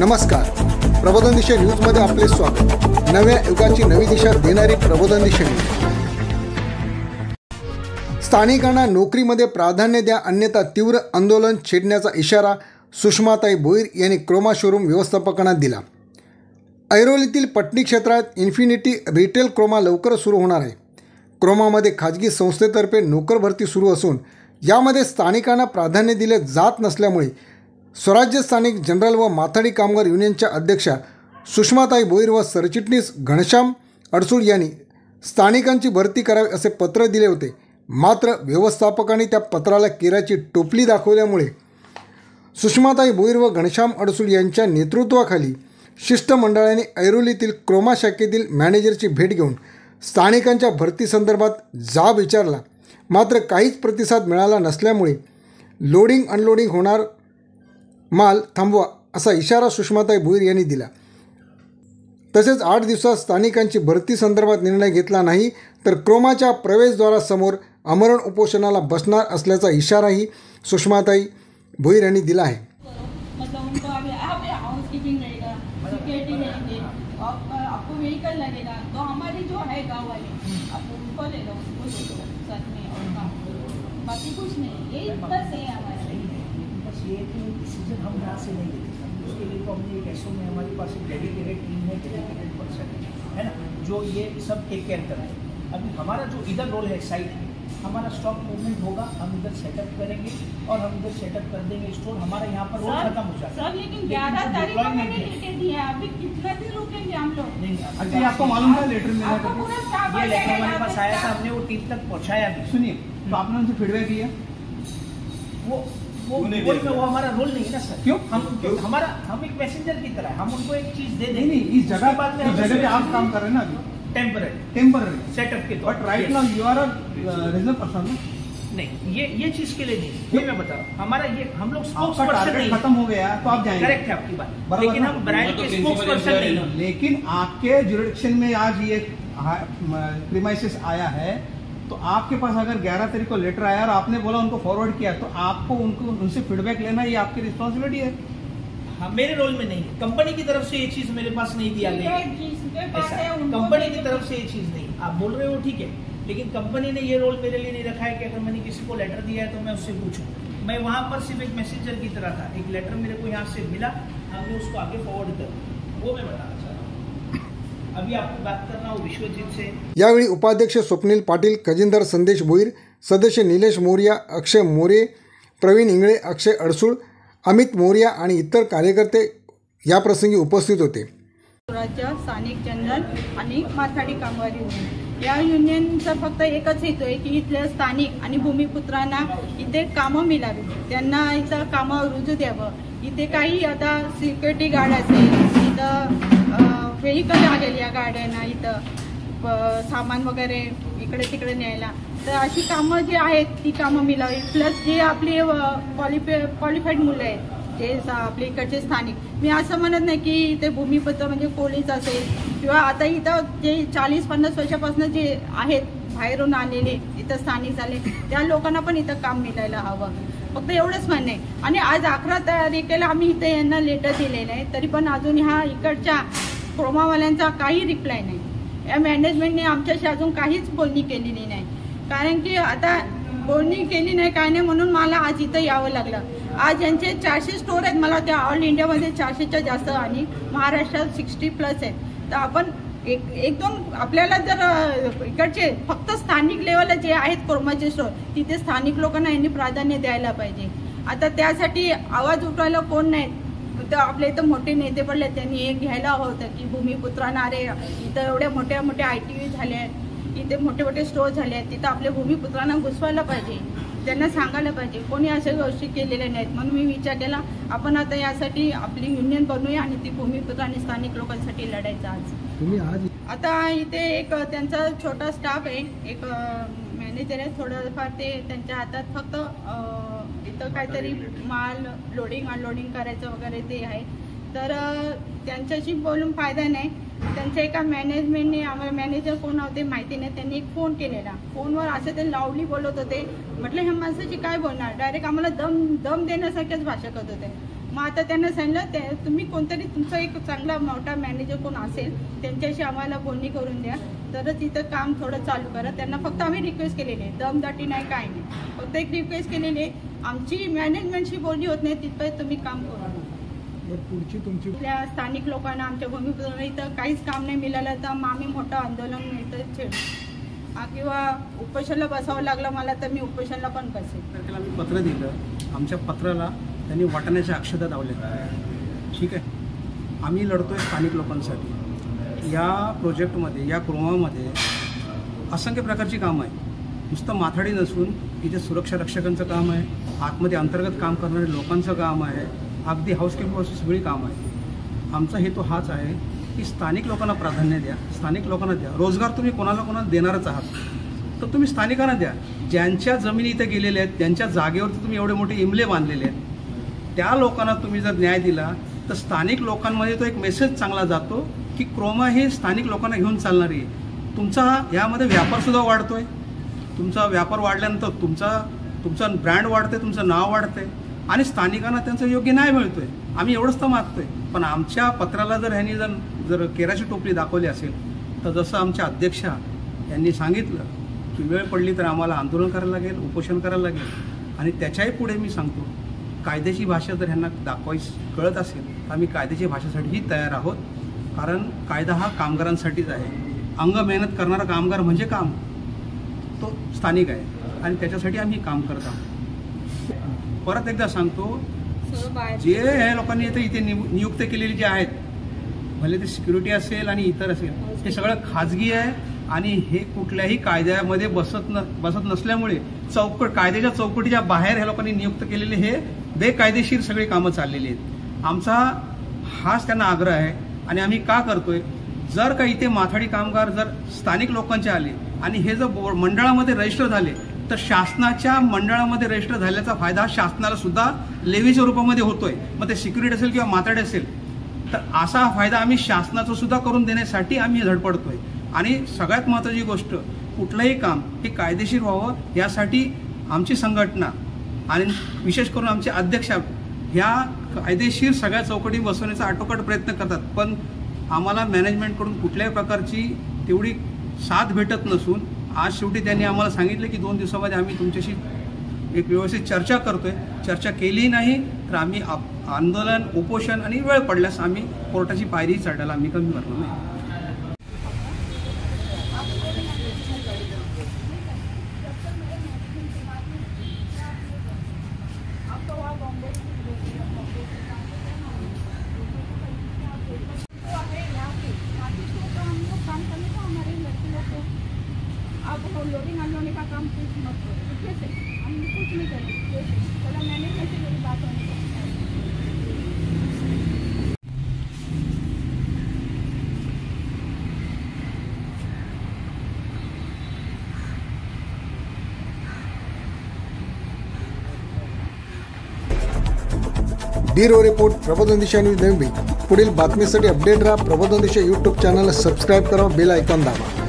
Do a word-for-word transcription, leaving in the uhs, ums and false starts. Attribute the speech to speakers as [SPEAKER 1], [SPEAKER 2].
[SPEAKER 1] नमस्कार, प्रबोधन दिशा न्यूजमध्ये आपले स्वागत। नव्या युगाची नवी दिशा देणारी प्रबोधन दिशा न्यूज। स्थानिकांना नोकरीमध्ये प्राधान्य द्या, अन्यथा तीव्र आंदोलन छेडण्याचा इशारा सुषमाताई भोईर यांनी क्रोमा शोरूम व्यवस्थापकांना दिला। ऐरोलीतील पटनी क्षेत्रात इन्फिनिटी रिटेल क्रोमा लवकर सुरू होणार आहे। क्रोमामध्ये खाजगी संस्थेतर्फे नोकर भरती सुरू असून यामध्ये स्थानिकांना प्राधान्य दिले जात नसल्यामुळे स्वराज्य स्थानिक जनरल व माथाडी कामगार युनियनच्या अध्यक्षा सुषमाताई भोईर व सरचिटणीस घनश्याम अडसूळ यांनी स्थानिकांची भरती करावी असे पत्र दिले होते। मात्र व्यवस्थापकांनी त्या पत्राला केराची टोपली दाखवल्यामुळे सुषमाताई भोईर व घनश्याम अडसूळ यांच्या नेतृत्वाखाली शिष्टमंडळाने ऐरोलीतील क्रोमा शाखेतील मॅनेजरची भेट घेऊन स्थानिकांच्या भरती संदर्भात जाब विचारला। मात्र काहीच प्रतिसाद मिळाला नसल्यामुळे लोडिंग अनलोडिंग होणार माल थांबवा असा इशारा सुषमाताई भोईर यांनी दिला। तसेच आठ दिवसात स्थानिकांची भरती संदर्भात निर्णय घेतला नाही तर क्रोमाच्या प्रवेशद्वारासमोर आमरण उपोषणाला बसणार असल्याचा इशाराही सुषमाताई भोईर यांनी दिला आहे।
[SPEAKER 2] ये डिसीजन हम यहाँ से नहीं लेते हैं, उसके लिए तो हमने एक एसओ में हमारे पास एक डेडिकेटेड टीम है, डेडिकेटेड पर्सन है ना, जो ये सब टेक केयर कर रहे हैं। अभी हमारा जो इधर रोल है साइट में, हमारा स्टॉक मूवमेंट होगा, हम इधर सेटअप करेंगे और हम इधर सेटअप कर देंगे स्टोर। हमारा यहाँ पर रोल खत्म हो जाता है।
[SPEAKER 3] सर लेकिन ग्यारह तारीख को मैंने लेटर दिया है, अभी कितना दिन रुकेंगे हम लोग?
[SPEAKER 2] नहीं,
[SPEAKER 4] अभी आपको मालूम है लेटर मिला था?
[SPEAKER 2] ये लेटर हमारे पास आया था, हमने वो टीम तक पहुँचाया भी।
[SPEAKER 4] सुनिए, तो आपने उनसे फीडबैक लिया?
[SPEAKER 2] वो वो वो, वो हमारा रोल नहीं है ना सर।
[SPEAKER 4] क्यों?
[SPEAKER 2] हम क्यों? हमारा हम एक पैसेंजर की तरह, हम उनको एक चीज दे देंगे।
[SPEAKER 4] नहीं, इस जगह बाद में जगह पे आप काम कर रहे हैं ना अभी
[SPEAKER 2] टेम्पररी
[SPEAKER 4] टेम्पररी
[SPEAKER 2] सेटअप के तौर
[SPEAKER 4] but right now you are a regional person.
[SPEAKER 2] नहीं, ये ये चीज के लिए नहीं, ये मैं बता रहा हूँ। हमारा ये हम लोग स्पोक्स
[SPEAKER 4] आपका
[SPEAKER 2] पर्सन
[SPEAKER 4] टारगेट
[SPEAKER 2] नहीं,
[SPEAKER 4] खत्म हो गया तो आप जाएंगे।
[SPEAKER 2] करेक्ट है आपकी बात,
[SPEAKER 4] बराबर
[SPEAKER 2] लेकिन
[SPEAKER 4] ना?
[SPEAKER 2] हम ब्रांड के स्पोक्स पर्सन नहीं हैं।
[SPEAKER 4] लेकिन आपके जुरिडिक्शन में आज ये प्रीमाइसिस आया है, तो आपके पास अगर ग्यारह तारीख को लेटर आया और आपने बोला उनको फॉरवर्ड किया, तो आपको उनको उनसे फीडबैक लेना ये आपकी रिस्पॉन्सिबिलिटी है।
[SPEAKER 2] हाँ, मेरे रोल में नहीं है। कंपनी की तरफ से ये चीज मेरे पास नहीं दिया गया, कंपनी की तरफ से ये चीज नहीं। आप बोल रहे हो ठीक है, लेकिन कंपनी ने ये रोल मेरे लिए नहीं रखा है कि अगर मैंने किसी को लेटर दिया है तो मैं उससे पूछूं। मैं वहां पर सिर्फ एक मैसेंजर की तरह था। एक लेटर मेरे को यहाँ से मिला, हमने उसको आगे फॉरवर्ड कर, वो मैं बताना चाह रहा हूँ। अभी आपको बात करना हो विश्वजीत से।
[SPEAKER 1] यावेळी उपाध्यक्ष स्वप्नील पाटील, खजिनदार संदेश भोईर, सदस्य निलेश मोरिया, अक्षय मोरे, प्रवीण इंगळे, अक्षय अडसूळ, अमित मोरिया आणि इतर कार्यकर्ते या प्रसंगी उपस्थित होते।
[SPEAKER 3] स्वराज्य स्थानिक जनरल आणि माथाडी कामगार युनियन या युनियनचा फक्त एकच हेतू आहे की इथल्या स्थानिक आणि भूमिपुत्रांना इथे कामं मिळावी, त्यांना इथं कामावर रुजू द्यावं। इथे काही आता सिक्युरिटी गार्ड असेल, इथं व्हेकल आलेली या गाड्यांना इथं सामान वगैरे इकडे तिकडे न्यायला, तर अशी कामं जी आहेत ती कामं मिळावी। प्लस जे आपली क्वालिफाय क्वालिफाईड मुलं आहेत, जे आपले इकडचे स्थानिक, मी असं म्हणत नाही की इथे भूमिपुत्र म्हणजे पोलीस असेल किंवा आता इथं जे चाळीस पन्नास वर्षापासून जे आहेत बाहेरून आलेले इथं स्थानिक झाले, त्या लोकांना पण इथं काम मिळायला हवं, फक्त एवढंच म्हणणं आहे। आणि आज अकरा तारखेला आम्ही इथे यांना लेटर दिलेलं आहे, तरी पण अजून ह्या इकडच्या क्रोमावाल्यांचा काही रिप्लाय नाही। या मॅनेजमेंटने आमच्याशी अजून काहीच बोलणी केलेली नाही, कारण की आता बोलणी केली नाही काय नाही म्हणून मला आज इथं यावं लागलं। आज यांचे चारशे स्टोर आहेत, मला त्या ऑल इंडियामध्ये चारशेच्या जास्त आणि महाराष्ट्रात सिक्स्टी प्लस आहेत। तर आपण एक एक दोन आपल्याला जर इकडचे फक्त स्थानिक लेवलला जे आहेत क्रोमाचे स्टोर, तिथे स्थानिक लोकांना यांनी प्राधान्य द्यायला पाहिजे। आता त्यासाठी आवाज उठवायला कोण नाही, तर आपल्या इथं मोठे नेते पडले, त्यांनी एक घ्यायला होतं की भूमिपुत्रांना अरे इथं एवढ्या मोठ्या मोठ्या आय टी व्ही झाल्या आहेत, इथे मोठे मोठे स्टोर झाले आहेत, तिथं आपल्या भूमिपुत्रांना घुसवायला पाहिजे, त्यांना सांगायला पाहिजे। कोणी अशा गोष्टी केलेल्या नाहीत, म्हणून मी विचार केला आपण आता यासाठी आपली युनियन बनवूया आणि ती भूमिपुत्र आणि स्थानिक लोकांसाठी लढायचं। आज
[SPEAKER 1] तुम्ही आज
[SPEAKER 3] आता इथे एक त्यांचा छोटा स्टाफ आहे, एक मॅनेजर आहे, थोडंफार ते त्यांच्या हातात फक्त इथं काहीतरी माल लोडिंग अनलोडिंग करायचं वगैरे ते आहे। तर अ, त्यांच्याशी बोलून फायदा नाही. त्यांच्या एका मॅनेजमेंटने आम्हाला मॅनेजर कोण होते माहिती नाही, त्यांनी एक फोन केलेला. फोनवर असं ते लावली बोलत होते. म्हटलं ह्या माणसाची काय बोलणार, डायरेक्ट आम्हाला दम दम देण्यासारख्याच भाषा करत होते. मग आता त्यांना सांगितलं ते तुम्ही कोणतरी तुमचा एक चांगला मोठा मॅनेजर कोण असेल त्यांच्याशी आम्हाला बोलणी करून द्या, तरच इथं काम थोडं चालू करा. त्यांना फक्त आम्ही रिक्वेस्ट केलेली आहे, दमदाटी नाही काय नाही, फक्त एक रिक्वेस्ट केलेली आहे. आमची मॅनेजमेंटशी बोलणी होत नाही, तिथपर्यंत तुम्ही काम करू नका.
[SPEAKER 1] पुढची तुमची
[SPEAKER 3] आपल्या स्थानिक लोकांना आमच्या भूमिपुत्रांना इथं काहीच काम नाही मिळालं तर मग आम्ही मोठं आंदोलन इथं छेडू किंवा उपोषणला बसावं लागलं मला तर मी उपोषणला पण बसेल.
[SPEAKER 4] त्याला मी पत्र दिलं, आमच्या पत्राला त्यांनी वाटण्याच्या अक्षता लावल्या. ठीक आहे, आम्ही लढतोय स्थानिक लोकांसाठी. या प्रोजेक्टमध्ये या क्रोमामध्ये असंख्य प्रकारची कामं आहे. नुसतं माथाडी नसून इथे सुरक्षा रक्षकांचं काम आहे, आतमध्ये अंतर्गत काम करणारे लोकांचं काम आहे, अगदी हाऊसकीपिंग सगळी कामं आहे. आमचा हेतू हाच आहे की स्थानिक लोकांना प्राधान्य द्या, स्थानिक लोकांना द्या. रोजगार तुम्ही कोणाला कोणाला देणारच आहात, तर तुम्ही स्थानिकांना द्या. ज्यांच्या जमिनी इथे गेलेल्या आहेत, ज्यांच्या जागेवरती तुम्ही एवढे मोठे इमले बांधलेले आहेत, त्या लोकांना तुम्ही जर न्याय दिला तर स्थानिक लोकांमध्ये तो एक मेसेज चांगला जातो की क्रोमा हे स्थानिक लोकांना घेऊन चालणारी आहे. तुमचा यामध्ये व्यापारसुद्धा वाढतोय. तुमचा व्यापार वाढल्यानंतर तुमचा तुमचा ब्रँड वाढते, तुमचं नाव वाढते आणि स्थानिकांना त्यांचं योग्य न्याय मिळतोय. आम्ही एवढंच तर मागतोय. पण आमच्या पत्राला जर ह्यांनी जर जर केराची टोपली दाखवली असेल तर जसं आमच्या अध्यक्षा यांनी सांगितलं की वेळ पडली तर आम्हाला आंदोलन करायला लागेल, उपोषण करायला लागेल. आणि त्याच्याही पुढे मी सांगतो, कायद्याची भाषा जर ह्यांना दाखवायची कळत असेल तर आम्ही कायद्याची भाषेसाठीही तयार आहोत. कारण कायदा हा कामगारांसाठीच आहे. अंग मेहनत करणारा कामगार म्हणजे काम तो स्थानिक आहे आणि त्याच्यासाठी आम्ही काम करत आहोत. परत एकदा सांगतो, जे ह्या लोकांनी इथे इथे नियुक्त केलेली जे आहेत, भले ते सिक्युरिटी असेल आणि इतर असेल, हे सगळं खाजगी आहे आणि हे कुठल्याही कायद्यामध्ये बसत न बसत नसल्यामुळे चौकट कायद्याच्या चौकटीच्या बाहेर ह्या लोकांनी नियुक्त केलेले हे बेकायदेशीर सगळी कामं चाललेली आहेत. आमचा हाच त्यांना आग्रह आहे आणि आम्ही का करतोय, जर का इथे माथाडी कामगार जर स्थानिक लोकांचे आले आणि हे जर मंडळामध्ये रजिस्टर झाले तर शासनाच्या मंडळामध्ये रजिस्टर झाल्याचा फायदा शासनाला सुद्धा लेवीच्या रूपामध्ये होतोय. मग ते सिक्युरिटी असेल किंवा माथाडी असेल तर असा फायदा आम्ही शासनाचा सुद्धा करून देण्यासाठी आम्ही धडपडतोय. आणि सगळ्यात महत्त्वाची गोष्ट, कुठलंही काम हे कायदेशीर व्हावं यासाठी आमची संघटना आणि विशेष करून आमचे अध्यक्ष ह्या कायदेशीर सगळ्या चौकटी बसवण्याचा आटोकाट प्रयत्न करतात. पण आम्हाला मॅनेजमेंटकडून कुठल्याही प्रकारची तेवढी साथ भेटत नसून आज शेवटी त्यांनी आम्हाला सांगितलं की दोन दिवसामध्ये आम्ही तुमच्याशी एक व्यवस्थित चर्चा करतोय. चर्चा केली नाही तर आम्ही आंदोलन, उपोषण आणि वेळ पडल्यास आम्ही कोर्टाची पायरी चढायला आम्ही कमी करणार नाही.
[SPEAKER 3] अब लोडिंग अनलोडिंग का काम कुछ मत करो, ठीक है, हम कुछ नहीं करेंगे. चलो मैनेजमेंट से मेरी बात होनी चाहिए.
[SPEAKER 1] ब्युरो रिपोर्ट प्रबोधन दिशा न्यूज नवी. पुढील बातमीसाठी अपडेट राहा. Prabodhan Disha YouTube channel subscribe करा, बेल आयकॉन दाबा.